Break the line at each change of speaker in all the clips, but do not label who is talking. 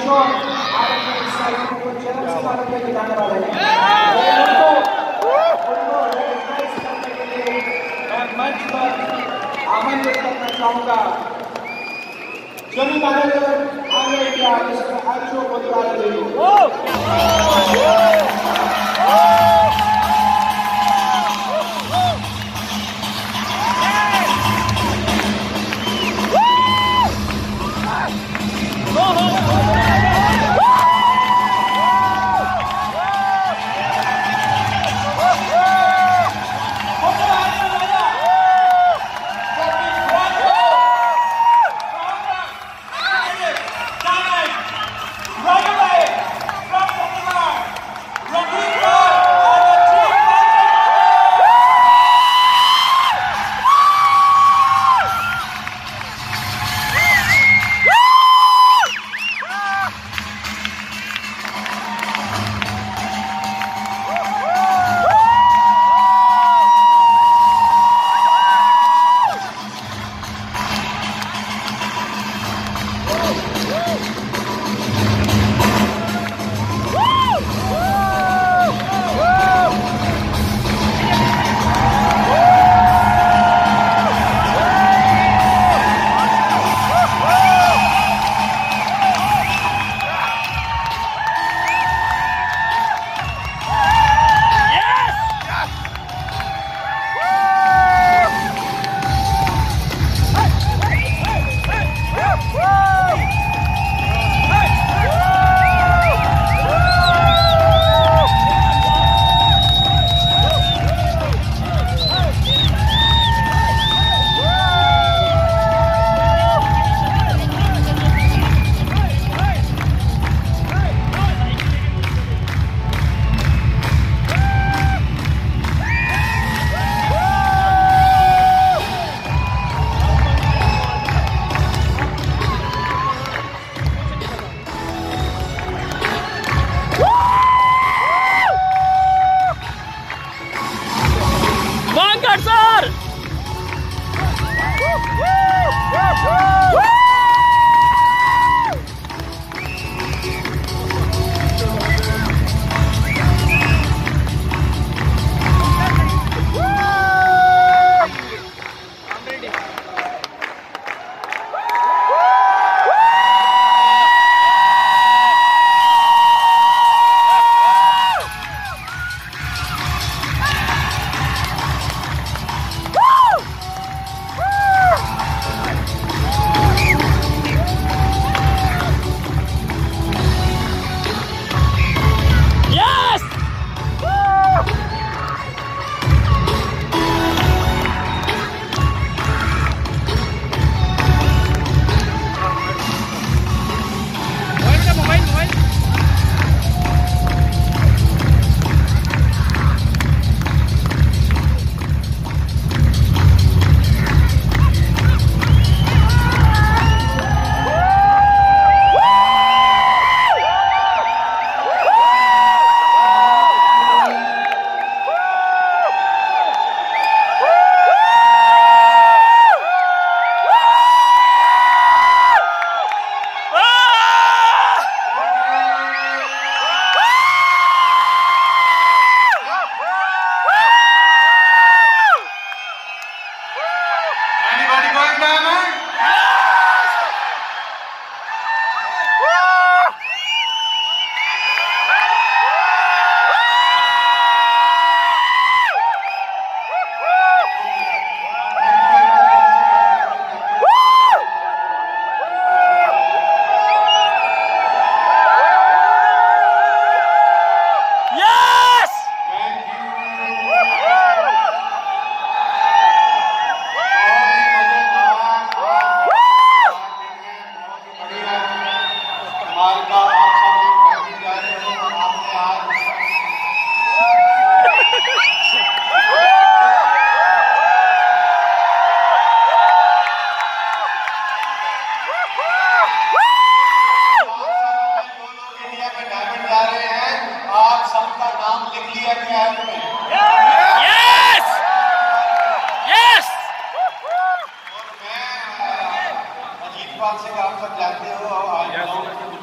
किशोर आज के इस कार्यक्रम को चरम सीमा तक लेके जाने वाले हैं। उनको रिकॉग्नाइज करने के लिए मैं मंच पर आमंत्रित करना चाहूंगा। जमी मैनेजर आगे India mister Ashok Bandral ji.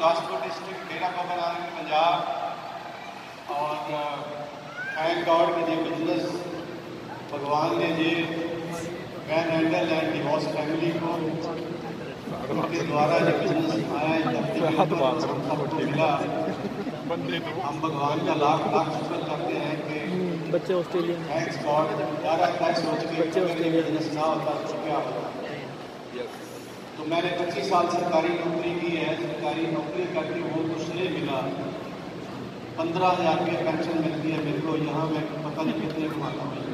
Gurdaspur district Dera Baba Nanak Punjab. और थैंक गॉड कि ये बिजनेस भगवान ने ये pan handle and divorce family को उनके द्वारा जो बिजनेस आया सबको मिला। हम भगवान का लाख लाख शुक्र करते हैं कि
बच्चे ऑस्ट्रेलिया में
थैंक्स गॉड ज़्यादा टैक्स सोच के बच्चे बिजनेस ना होता तो क्या होता। तो मैंने 25 साल सरकारी नौकरी की है। सरकारी नौकरी करके वो कुछ नहीं मिला। 15,000 रुपये पेंशन मिलती है मेरे को। यहाँ मैं पता नहीं कितने कमाता हूँ।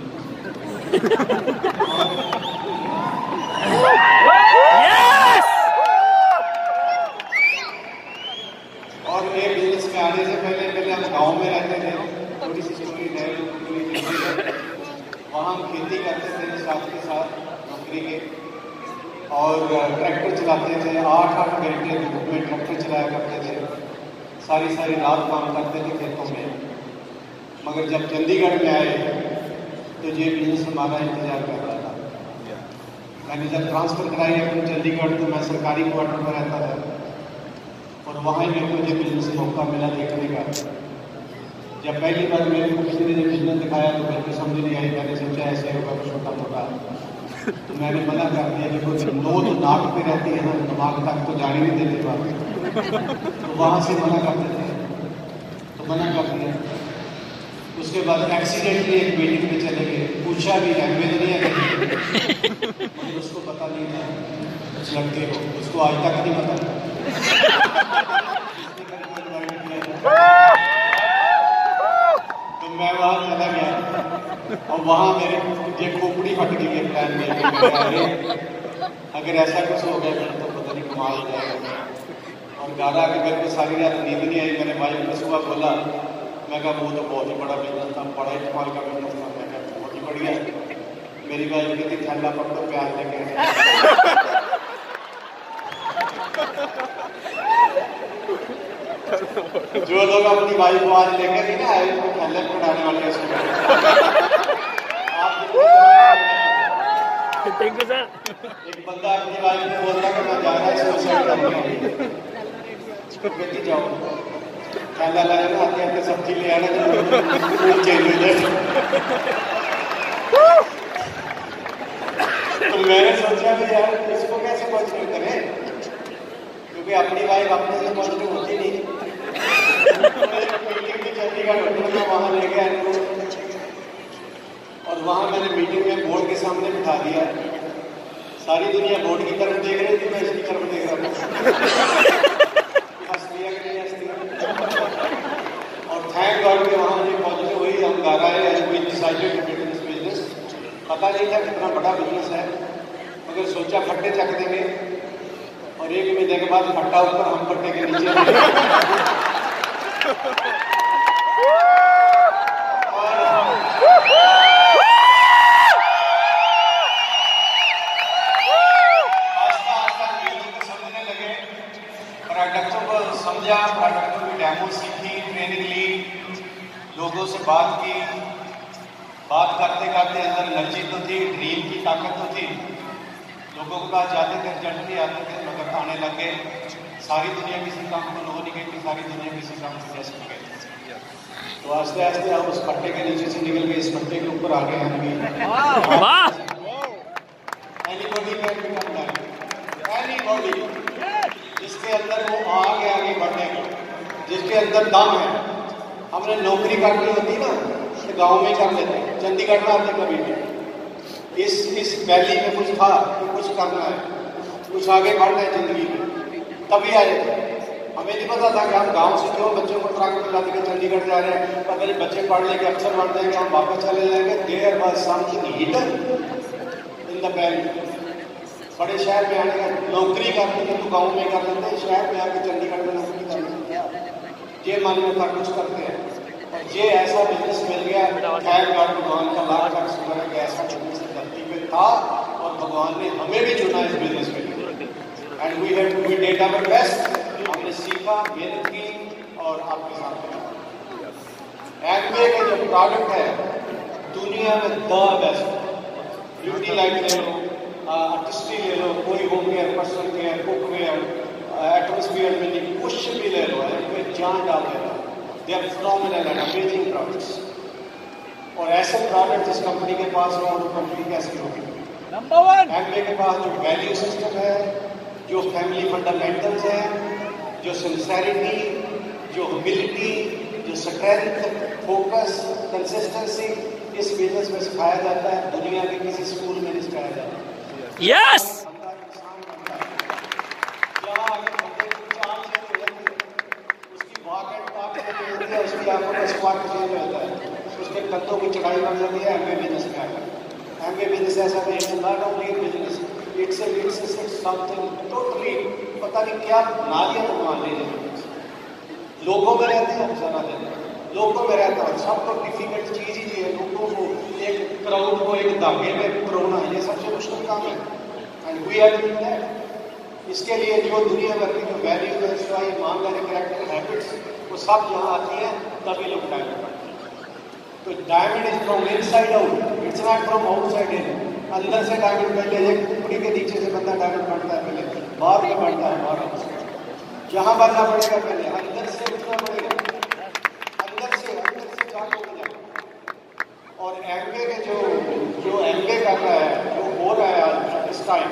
और ये बिजनेस में आने से पहले हम गांव में रहते थे। थोड़ी सी स्टोरी है। वहाँ हम खेती करते थे साथ के साथ नौकरी के, और ट्रैक्टर चलाते थे। 8-8 घंटे धूप में ट्रैक्टर चलाया करते थे। सारी सारी रात काम करते थे खेतों में। मगर जब चंडीगढ़ में आए तो ये बिजनेस हमारा इंतजार कर रहा था। मैंने जब ट्रांसफ़र कराई अपने चंडीगढ़ तो मैं सरकारी क्वार्टर में रहता था, और वहाँ ही मेरे को ये बिजनेस मौका मिला देखने का। जब पहली बार मेरे को किसी ने बिजनेस दिखाया तो मेरे को समझ नहीं आई। मैंने सोचा ऐसे होगा कुछ छोटा मोटा, तो मैंने मना कर दिया कि कोई नो तो नाक पे रहती है ना, दिमाग तक तो जाने नहीं देते बात। तो वहाँ से मना करते थे, तो मना कर दिया। उसके बाद एक्सीडेंटली एक मीटिंग में चले गए। पूछा भी लैंग्वेज नहीं है, मगर उसको पता नहीं था उस लड़के को, उसको आज तक नहीं पता। तो मैं वहाँ चला गया, और वहाँ मेरे ये खोपड़ी फट गई है प्लान में। अगर ऐसा कुछ हो गया तो पता नहीं कमाल हो जाएगा। और गारा के मेरे को सारी रात नींद नहीं आई। मैंने भाई को सुबह बोला, मैं कहा वो तो बहुत ही बड़ा बिजनेस था, बड़ा ही कमाल का बिजनेस था। मैं कहा बहुत ही बढ़िया। मेरी भाई कहती थैला पकड़ो प्यार लेके। जो लोग अपनी वाइफ को आज लेकर नहीं ना आए तो थैले पकड़ाने वाले
थैंक यू सर।
एक बंदा अपनी वाइफ को बोलता कि मैं जा रहा है सुसाइड करने, कहती जाओ थैला लाया ना, आते आते सब्जी ले आना, चेंज हो जाए। तो मैंने सोचा कि यार इसको कैसे पॉजिटिव करें, क्योंकि अपनी वाइफ अपने से पॉजिटिव होती नहीं। मीटिंग में चंडीगढ़ वहाँ ले गया इनको, और वहाँ मैंने मीटिंग में बोर्ड के सामने बिठा दिया। सारी दुनिया बोर्ड की तरफ देख रही थी, मैं इसकी तरफ देख रहा था। हंस दिया कि नहीं हंस दिया। और थैंक गॉड के वहाँ मुझे पॉजिटिव हुई। हम गा रहे हैं बिजनेस। पता नहीं था कितना बड़ा बिजनेस है, मगर सोचा फट्टे चक देंगे, और एक महीने के बाद फट्टा ऊपर हम फट्टे के नीचे। समझने लगे, प्रोडक्टों को समझा, प्रोडक्टों की डेमो सीखी, ट्रेनिंग ली, लोगों से बात की। बात करते करते अंदर एनर्जी तो थी, ड्रीम की ताकत तो थी। लोगों के पास जाते थे, रिजल्ट नहीं आते थे, मगर आने लगे। सारी दुनिया किसी काम को हो नहीं गई, सारी दुनिया किसी काम से जैसे हो गई। तो आस्ते आस्ते हम उस पट्टे के नीचे से निकल गए, इस पट्टे के ऊपर आ गए हम भी। Anybody can become that. Anybody जिसके अंदर वो आगे बढ़ने का, जिसके अंदर दम है। हमने नौकरी करनी होती ना तो गाँव में कर लेते, चंडीगढ़ में आते कभी भी। इस वैली में कुछ था कि कुछ करना है, कुछ आगे बढ़ना है जिंदगी में, तभी आए थे। हमें नहीं पता था कि हम गांव से क्यों बच्चों को ट्रक में लाते चंडीगढ़ जा रहे हैं। पता नहीं बच्चे पढ़ लेंगे, अफसर बन जाएंगे, हम वापस चले जाएंगे। There was something hidden in the valley. बड़े शहर में आने का नौकरी करनी थी तो गाँव में कर लेते हैं, शहर में आके चंडीगढ़ में नौकरी करनी। ये मान्यता कुछ करते हैं, और ये ऐसा बिजनेस मिल गया। खैर भगवान का लाख लाख शुक्र है कि ऐसा बिजनेस धरती पे था, और भगवान ने हमें भी चुना इस बिजनेस में। And we have to be did our best. हमने सीखा, मेहनत की, और आपके साथ एमवे का जो प्रोडक्ट है दुनिया में द बेस्ट। ब्यूटी लाइट ले लो, आर्टिस्ट्री ले लो, कोई home care, personal care, cookware, atmosphere में कुछ भी जान डाल देगा। They are phenomenal and amazing products. और ऐसे प्रोडक्ट जिस कंपनी के पास हो वो कंपनी कैसी होगी?
नंबर 1
एमबीए के पास जो वैल्यू सिस्टम है, जो फैमिली फंडामेंटल्स हैं, जो सिंसेरिटी, जो ह्यूमिलिटी, जो स्ट्रेंथ, फोकस, कंसिस्टेंसी, इस बिजनेस में सिखाया जाता है। दुनिया के किसी स्कूल में नहीं सिखाया जाता।
यस
बंदा इंसान बनता है जहाँ अगर बंदे की चाल चेंज हो जाती है, उसकी वॉक एंड टॉक चेंज हो जाती है, उसकी आंखों का स्क्वाट चेंज हो जाता है, उसके कंधों की चढ़ाई बढ़ जाती है। एमबीए बिजनेस में आता है। एमबीए बिजनेस ऐसा नहीं, it's not only business, it's something totally पता नहीं क्या नालियाँ भगवान ले रहे हैं। लोगों में रहते हैं हम सारा दिन, लोगों में रहता है। सब तो डिफिकल्ट चीज़ ही है लोगों को एक क्राउड को एक धागे में पिरोना, ये सबसे मुश्किल काम है। And we are doing that. इसके लिए जो दुनिया भर की जो वैल्यू है, स्टाइल, ईमानदारी, कैरेक्टर, हैबिट्स, वो सब यहाँ आती हैं, तभी लोग डायमंड बनते हैं। तो diamond is from inside out, it's not from outside in. अंदर से डायमंड पहले, एक कुकड़ी के नीचे से बंदा डायमंड बनता है, पहले बाहर में बनता है, बाहर जहाँ बनना पड़ेगा पहले अंदर से उठना पड़ेगा, अंदर से जागो बना। और एमबीए के जो एमबीए कर रहा है, जो हो रहा है इस टाइम,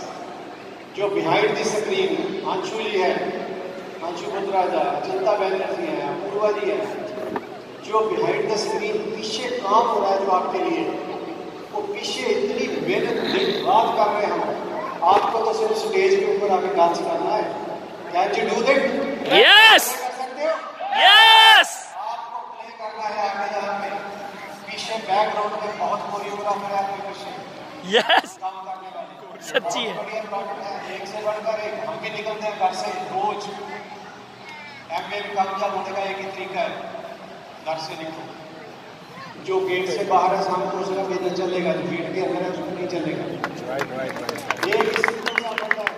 जो behind the screen Anshu ji है, अंशु मुद्राजा, चिंता बैनर्जी है, अपूर्वा जी है, जो बिहाइंड द स्क्रीन पीछे काम हो रहा है जो आपके लिए, वो पीछे इतनी मेहनत दिन रात कर रहे हैं हम। आपको तो सिर्फ स्टेज के ऊपर आके डांस करना है। Can you do that?
Yes
कर सकते हो?
यस
आपको प्ले करना है आगे जाके। पीछे बैकग्राउंड में बहुत कोरियोग्राफर है आपके पीछे
यस
काम करने वाले।
सच्ची है।
बढ़िया प्रोडक्ट है, एक से बढ़कर एक। हम भी निकलते हैं घर से रोज। एमबीए में कामयाब होने का एक ही तरीका है, घर से निकलो। जो गेट से बाहर है सामने को उसका बिजनेस चलेगा, जो गेट के अंदर है उसको नहीं चलेगा। ये किसी को ना पता है।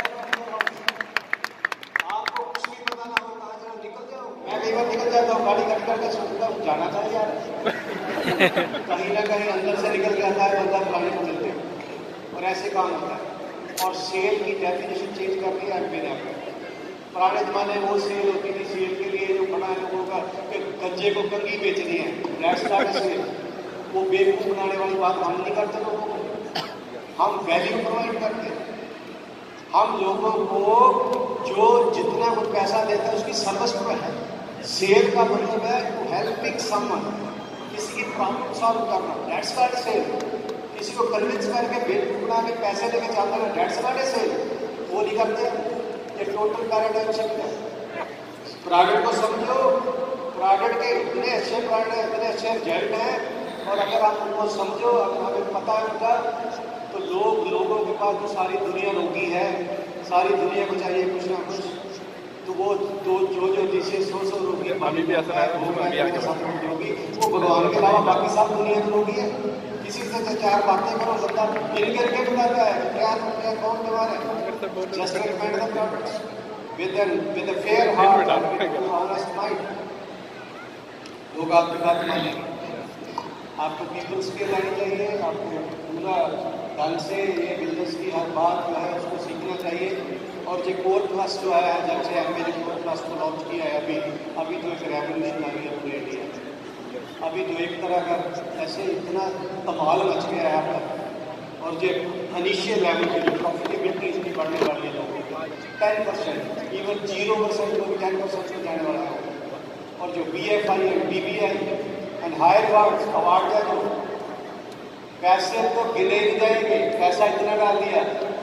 आपको कुछ नहीं पता ना हो कहाँ जाओ, निकल जाओ। मैं कई बार निकल जाता हूँ, गाड़ी कट करके सोचता हूँ जाना था यार। कहीं ना कहीं अंदर से निकल के आता है बंदा, गाड़ी को मिलते हैं और ऐसे काम होता है। और सेल की डेफिनेशन चेंज कर दी है एमबीए ने आपको। पुराने जमाने में वो सेल होती थी, सेल के लिए जो बना है लोगों का कि गंजे को कंगी बेचनी है, दैट्स नॉट अ सेल। वो बेवकूफ़ बनाने वाली बात हम नहीं करते लोगों को, हम वैल्यू प्रोवाइड करते हैं। हम लोगों को जो जितना वो पैसा देता है उसकी सर्विस पर है। सेल का मतलब है टू हेल्पिंग समवन, किसी की प्रॉब्लम सॉल्व करना, दैट्स नॉट सेल। किसी को कन्विंस करके बेवकूफ़ बना के पैसे लेके जाता है, दैट्स नॉट ए सेल। वो नहीं करते। ये टोटल पैराडाइम शिफ्ट है। प्रोडक्ट को समझो, प्रोडक्ट के इतने अच्छे प्रोडक्ट हैं, इतने अच्छे रिजल्ट हैं, और अगर आप उनको समझो, अगर हमें पता है उनका, तो लोगों के पास जो सारी दुनिया रोगी है, सारी दुनिया को चाहिए कुछ ना कुछ, तो वो जो जिसे 100 रोगी रोगी, वो भगवान के अलावा बाकी सब दुनिया में रोगी है। किसी से चार बातें करो, बंदा गिर करके बताता है क्या कौन बीमार है। Just recommend the products with a fair heart and honest mind. लोग आपकी बात मानेंगे। आपको पीपल स्किल आनी चाहिए, आपको पूरा ढंग से ये बिजनेस की हर बात जो है उसको सीखना चाहिए। और जो कोर प्लस जो है, जब से एमबीए ने कोर प्लस को लॉन्च किया है, अभी तो एक रेवोल्यूशन आ गई है पूरे इंडिया। अभी तो एक तरह का ऐसे इतना कमाल मच गया है आपका। और जो इनिशियल लेवल की जो प्रॉफिटेबिलिटी इसकी बढ़ने वाली है लोगों की 10%, इवन 0% को भी 10% में जाने वाला है। और जो BFI and BBI and higher award है, जो पैसे तो गिने नहीं जाएंगे, पैसा इतना डाल दिया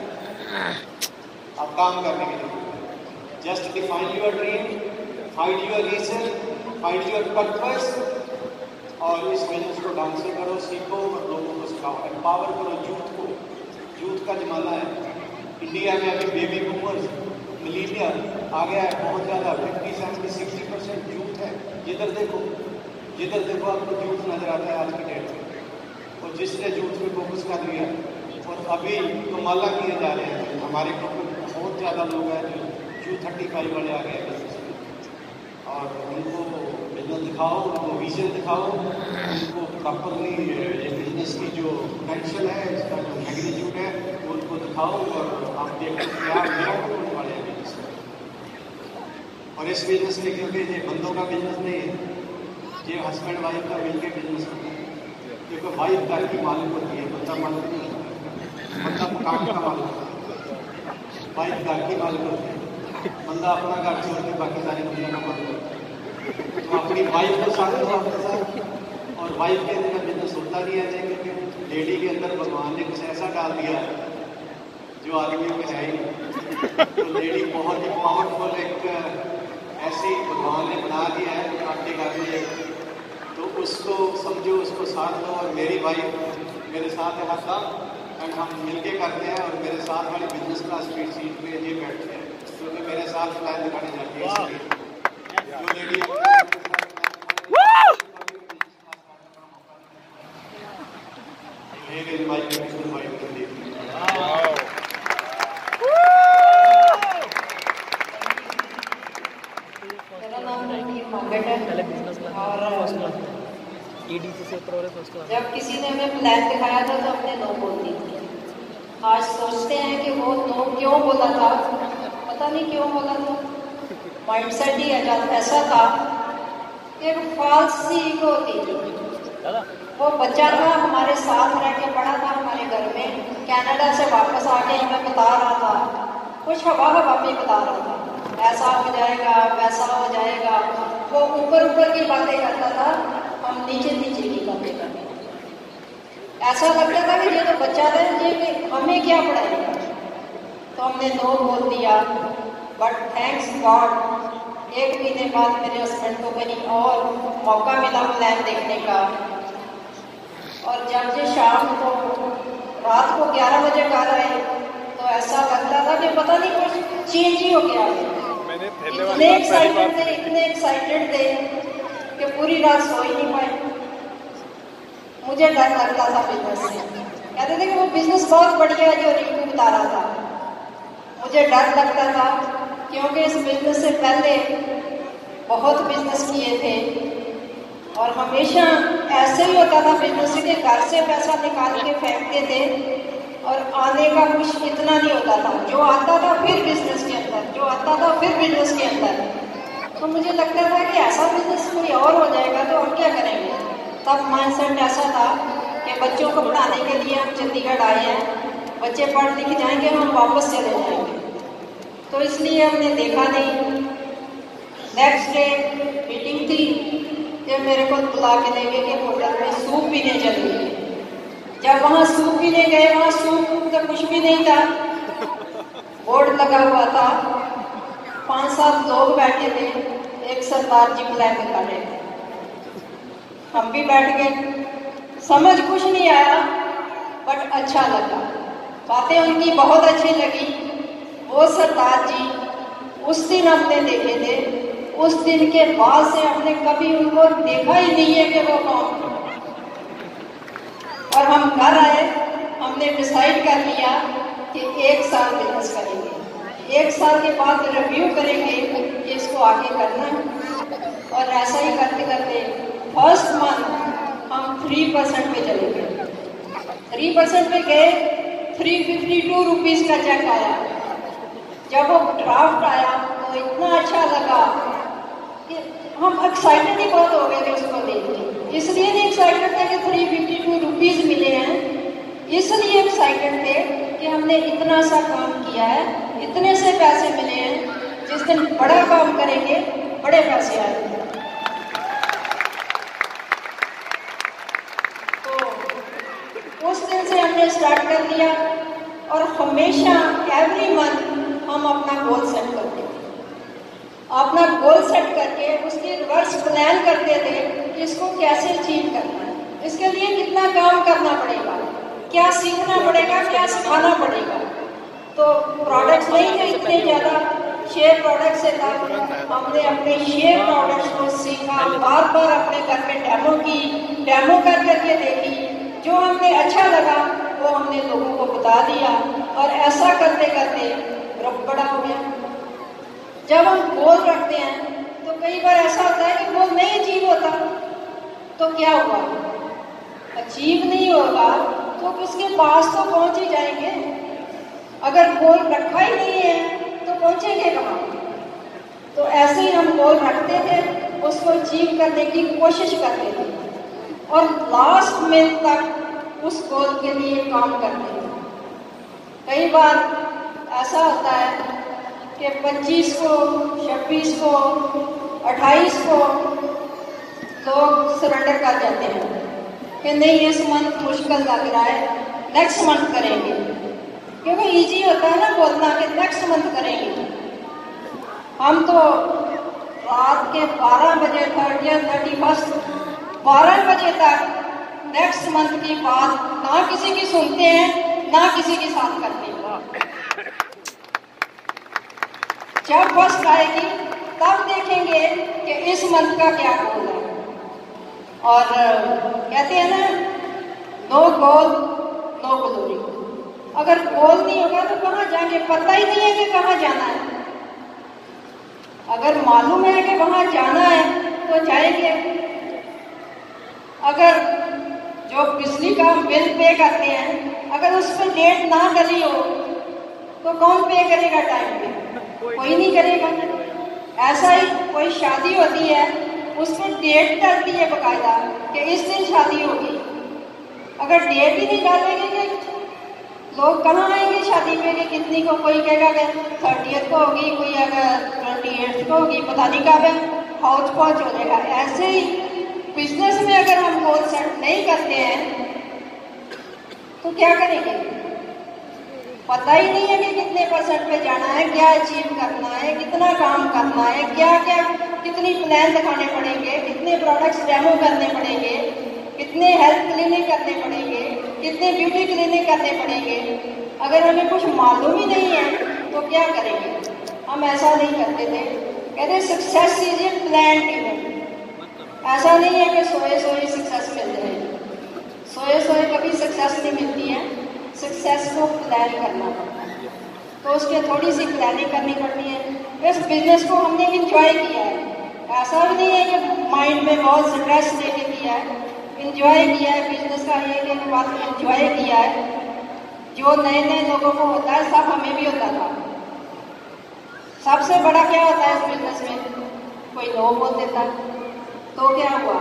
अब काम करने के लिए। Just define your dream, find your reason, find your purpose, और इस बिजनेस को ढंग से करो, सीखो और लोगों को सिखाओ, एम्पावर करो यूथ को। यूथ का जमाना है। इंडिया में अभी बेबी बूमर्स मिलीनियर आ गया है बहुत ज़्यादा, 50, 70, 60% यूथ है। जिधर देखो आपको यूथ नजर आता है आज की डेट में। और जिसने यूथ पे फोकस कर लिया, और अभी तो माला किए जा रहे हैं। हमारे ग्रुप में बहुत ज़्यादा लोग हैं जो U35 वाले आ गए हैं, और उनको बिजनेस दिखाओ, उनको विजन दिखाओ, उनको प्रॉपरली ये बिजनेस की जो पोटेंशियल है, इसका जो मैग्नीट्यूड है, उनको दिखाओ, और आप देखो क्या होने वाले हैं बिजनेस में। और इस बिजनेस में क्योंकि ये बंदों का बिजनेस नहीं है, ये हस्बैंड वाइफ का मिलकर बिजनेस होता है। क्योंकि वाइफ घर की मालिक होती है, बंदा मालिक नहीं होता, बंदा मकान का मालिक होता है, वाइफ घर की मालिक होती है, बंदा अपना घर छोड़ के बाकी सारी दुनिया का मालिक होता है। तो अपनी वाइफ को साथ दो अपने साथ, और वाइफ के अंदर बिजनेस होता नहीं है, क्योंकि लेडी के अंदर भगवान ने कुछ ऐसा डाल दिया जो आदमियों में है ही नहीं। तो लेडी बहुत ही पावरफुल एक ऐसी भगवान ने बना दिया है जो आपके घर में, तो उसको समझो, उसको साथ लो। और मेरी वाइफ मेरे साथ है हर काम, एंड हम मिलके करते हैं। और मेरे साथ वाली बिजनेस क्लास स्पीड सीट पे ये बैठते हैं, क्योंकि मेरे साथ प्लान दिखाने जाती है। इसलिए जो लेडी
मेरा नाम रणवीर मांगट है। और जब किसी ने हमें प्लान दिखाया था तो हमने नो बोल दी थी। आज सोचते हैं कि वो नो क्यों बोला था, पता नहीं क्यों बोला था। माइंडसेट ही ऐसा था कि फॉल्स सी ईगो होती थी। वो बच्चा था, हमारे साथ रह के पढ़ा था हमारे घर में, कनाडा से वापस आके हमें बता रहा था, कुछ हवा में बता रहा था, ऐसा हो जाएगा, वैसा हो जाएगा। वो ऊपर की बातें करता था, हम नीचे की बातें करते। ऐसा लगता था कि ये तो बच्चा था, ये हमें क्या पढ़ाएगा। तो हमने नो बोल दिया। बट थैंक्स गॉड 1 महीने बाद मेरे हस्बैंड को कहीं और मौका मिला प्लान देखने का। और जब ये शाम को रात को 11 बजे घर आए तो ऐसा लगता था कि पता नहीं कुछ चेंज ही हो गया। इतने एक्साइटेड थे कि पूरी रात सो ही नहीं पाए। मुझे डर लगता था बिजनेस से। कहते थे कि वो बिजनेस बहुत बढ़िया है जो रिंकू बता रहा था। मुझे डर लगता था क्योंकि इस बिजनेस से पहले बहुत बिजनेस किए थे और हमेशा ऐसे ही होता था बिजनेस के घर से पैसा निकाल के फेंकते थे और आने का कुछ इतना नहीं होता था। जो आता था फिर बिजनेस के अंदर, जो आता था फिर बिजनेस के अंदर। तो मुझे लगता था कि ऐसा बिजनेस कोई और हो जाएगा तो हम क्या करेंगे। तब माइंडसेट ऐसा था कि बच्चों को पढ़ाने के लिए हम चंडीगढ़ आए हैं, बच्चे पढ़ लिख जाएंगे, हम वापस चले जाएंगे। तो इसलिए हमने देखा नहीं। नेक्स्ट डे मीटिंग थी कि मेरे को बुला के ले गए कि होटल में सूप पीने चलेंगे। जब वहाँ सूप पीने गए, वहाँ सूप तो कुछ भी नहीं था, बोर्ड लगा हुआ था, 5-7 लोग बैठे थे, एक सरदार जी प्लान दिखा रहे थे। हम भी बैठ गए, समझ कुछ नहीं आया बट अच्छा लगा, बातें उनकी बहुत अच्छी लगी। वो सरदार जी उस दिन हमने देखे थे, उस दिन के बाद से हमने कभी उनको देखा ही नहीं है कि वो कौन। और हम घर आए, हमने डिसाइड कर लिया कि 1 साल बिजनेस करेंगे, 1 साल के बाद रिव्यू करेंगे कि इसको आगे करना है। और ऐसा ही करते करते फर्स्ट मंथ हम 3% पे चले गए। 3% पे गए, 352 रुपीज़ का चेक आया। जब वो ड्राफ्ट आया तो इतना अच्छा लगा कि हम एक्साइटेड ही बहुत हो गए थे उसको देख के। इसलिए नहीं एक्साइटेड थे कि 352 रुपीज़ मिले हैं, इसलिए एक्साइटेड थे कि हमने इतना सा काम किया है, इतने से पैसे मिले हैं। जिस दिन बड़ा काम करेंगे बड़े पैसे आएंगे। तो उस दिन से हमने स्टार्ट कर दिया और हमेशा एवरी मंथ हम अपना गोल सेट करते थे। अपना गोल सेट करके उसकी रिवर्स प्लान करते थे कि इसको कैसे अचीव करना है, इसके लिए कितना काम करना पड़ेगा, क्या सीखना पड़ेगा, क्या सिखाना पड़ेगा। तो प्रोडक्ट्स नहीं थे इतने ज़्यादा, शेयर प्रोडक्ट से था। हमने अपने शेयर प्रोडक्ट्स को सीखा, बार बार अपने घर में डेमो कर करके देखी। जो हमें अच्छा लगा वो हमने लोगों को बता दिया और ऐसा करते करते ग्रुप बड़ा हो गया। जब हम गोल रखते हैं तो कई बार ऐसा होता है कि गोल नहीं अचीव होता, तो क्या हुआ, अचीव नहीं होगा तो किसके पास तो पहुंच ही जाएंगे। अगर गोल रखा ही नहीं है तो पहुंचेंगे कहाँ। तो ऐसे ही हम गोल रखते थे, उसको अचीव करने की कोशिश करते थे और लास्ट मिनट तक उस गोल के लिए काम करते थे। कई बार ऐसा होता है कि 25 को, 26 को, 28 को लोग सरेंडर कर जाते हैं कि नहीं इस मंथ मुश्किल लग रहा है, नेक्स्ट मंथ करेंगे, क्योंकि इजी होता है ना बोलना कि नेक्स्ट मंथ करेंगे। हम तो रात के 12 बजे 31 12 बजे तक नेक्स्ट मंथ की बात ना किसी की सुनते हैं ना किसी के साथ करते हैं। जब फर्स्ट आएगी तब देखेंगे कि इस मंथ का क्या गोल है। और कहते हैं ना, नो गोल नो ग्लोरी। अगर गोल नहीं होगा तो कहाँ जाएंगे, पता ही नहीं है कि कहाँ जाना है। अगर मालूम है कि वहाँ जाना है तो जाएंगे। अगर जो बिजली का बिल पे करते हैं, अगर उस पर डेट ना डली हो तो कौन पे करेगा टाइम पे? कोई नहीं करेगा। ऐसा ही कोई शादी होती है, उस पर डेट डलती है बकायदा कि इस दिन शादी होगी। अगर डेट ही नहीं डालेंगे कि लोग कहाँ आएंगे शादी पे कि कितनी को? कोई कहेगा कि 30th को होगी, कोई अगर 28th को होगी, पता नहीं कब है, हौच पौच हो जाएगा। ऐसे ही बिजनेस में अगर हम गोल सेट नहीं करते हैं तो क्या करेंगे? पता ही नहीं है कि कितने % पे जाना है, क्या अचीव करना है, कितना काम करना है, क्या क्या कितनी प्लान दिखाने पड़ेंगे, कितने प्रोडक्ट्स डेमो करने पड़ेंगे, कितने हेल्थ क्लिनिक करने पड़ेंगे, कितने ब्यूटी क्लिनिक करने पड़ेंगे। अगर हमें कुछ मालूम ही नहीं है तो क्या करेंगे? हम ऐसा नहीं करते थे। कहते success is a plan event. ऐसा नहीं है कि सोए सोए सक्सेस मिल जाए। सोए सोए कभी सक्सेस नहीं मिलती है। सक्सेस को प्लान करना पड़ता है, तो उसके थोड़ी सी प्लानिंग करनी पड़ती है। इस बिजनेस को हमने इंजॉय किया है। ऐसा भी नहीं है कि माइंड में बहुत स्ट्रेस लेके किया है। इंजॉय किया है बिजनेस का, ये कि बात इंजॉय किया है। जो नए नए लोगों को होता है सब हमें भी होता था। सबसे बड़ा क्या होता है इस बिजनेस में? कोई नो बोल देता तो क्या हुआ?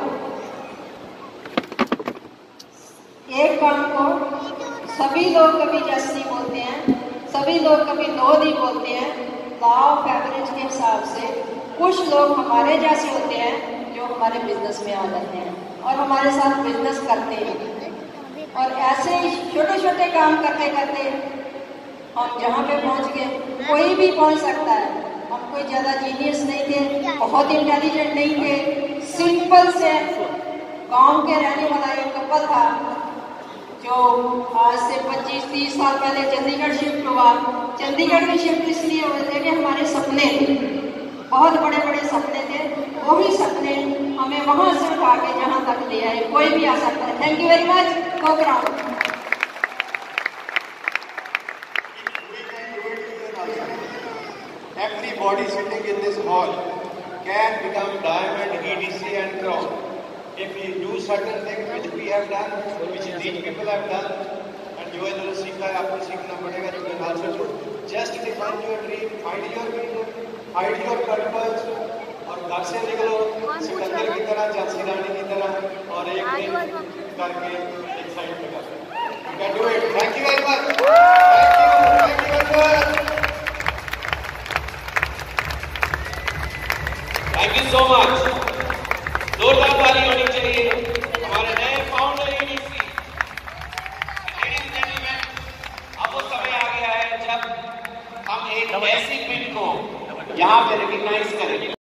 एक काम को सभी लोग कभी यस नहीं बोलते हैं, सभी लोग कभी नो नहीं बोलते हैं। लॉ ऑफ एवरेज के हिसाब से कुछ लोग हमारे जैसे होते हैं जो हमारे बिजनेस में आ जाते हैं और हमारे साथ बिजनेस करते हैं। और ऐसे ही छोटे छोटे काम करते करते हम जहाँ पे पहुँच गए। कोई भी पहुँच सकता है। हम कोई ज़्यादा जीनियस नहीं थे, बहुत इंटेलिजेंट नहीं थे। सिंपल से गांव के रहने वाला एक कपल था जो आज से 25-30 साल पहले चंडीगढ़ शिफ्ट हुआ। चंडीगढ़ में शिफ्ट इसलिए हुए थे कि हमारे सपने थे, बहुत बड़े बड़े सपने थे। वही सपने हमें वहां से उठा के जहां तक ले आए। कोई भी आ सकता है। Thank you very much. Go ground.
Everybody sitting in this hall can become diamond, EDC and crown if we do certain things which we have done, which these people have done, and जो इन्होंने सीखा है आपको सीखना पड़ेगा। You can also do. Just define your dream, find your vision, find your purpose, और घर से निकलो सिकंदर की तरह, झांसी रानी की तरह, और एक दिन करके एक साइड पे कर। You can do it. Thank you very much. Thank you very much.
Thank you so much. जोरदार ताली होनी चाहिए हमारे नए founder EDC। Ladies and gentleman, अब वो समय आ गया है जब हम एक ऐसी पिन को यहाँ पे रिकॉग्नाइज करेंगे।